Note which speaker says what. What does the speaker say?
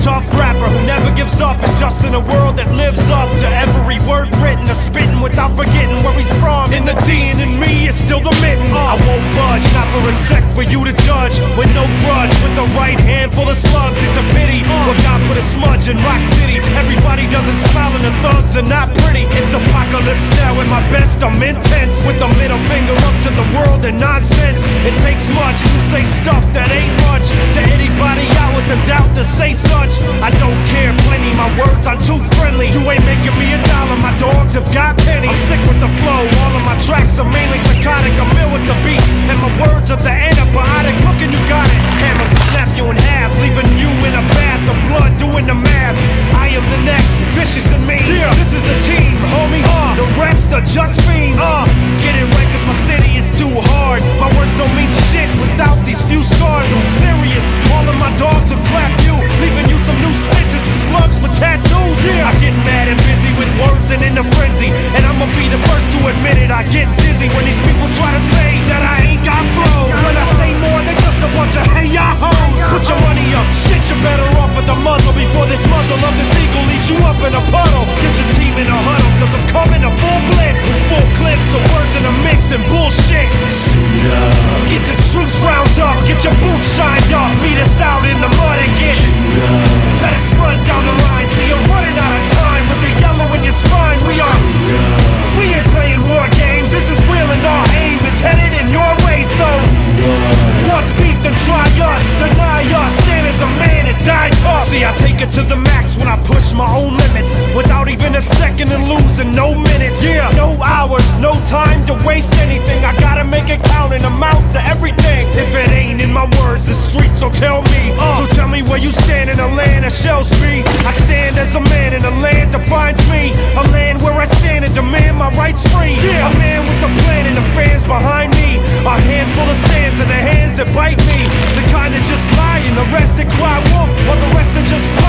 Speaker 1: tough rapper who never gives up is just in a world that lives up to every word written, a spitting without forgetting where he's from. In the D and in me is still the mitten. I won't budge, not for a sec for you to judge. With no grudge, with the right hand full of slugs. It's a pity what God put a smudge in Rock City. Everybody doesn't smile and the thugs are not pretty. It's apocalypse now at my best, I'm intense. With the middle finger up to the world and nonsense. It takes much to say stuff that ain't much. To anybody out with the doubt to say such, I don't care plenty, my words I'm too friendly. You ain't making me a dollar, my dogs have got pennies. I'm sick with the flow, all of my tracks are mainly psychotic. I'm ill with the beats, and my words are the antibiotic. Look and you got it, hammers will snap you in half, leaving you in a bath of blood doing the math. I am the next, vicious and mean. This is a team, homie, the rest are just fiends. Get it right cause my city is too hard. My words don't mean shit without these few scars. I'm serious, all of my dogs will clap you, leaving you some new stitches and slugs with tattoos. I get mad and busy with words and in a frenzy, and I'ma be the first to admit it. I get dizzy when these people try to say that I ain't got flow. When I say more than just a bunch of hey ya hoes. Put your money up, shit, you're better off with the muzzle before this muzzle of this eagle leaves you up in a puddle. Get your team in a huddle, cause I'm coming to full blitz with full clips of words in a mix and bullshit. Get your troops round up, get your boots shined up, meet us out in the mud and get let us run down the line, see you're running out of time with the yellow in your spine. We ain't playing war games, this is real and our aim is headed in your way. So what's beef then try us, deny us, stand as a man and die tough. See I take it to the max when I push my own limits, without even a second and losing no minutes. No hours, no time to waste anything. I gotta make it count and amount to everything. If it ain't in my words, the streets will tell me. So tell me where you stand in a land that shells me. I stand as a man in a land defines me. A land where I stand and demand my rights free. A man with a plan and the fans behind me. A handful of stands in the hands that bite me. The kind that just lie and the rest that cry wolf, or the rest that just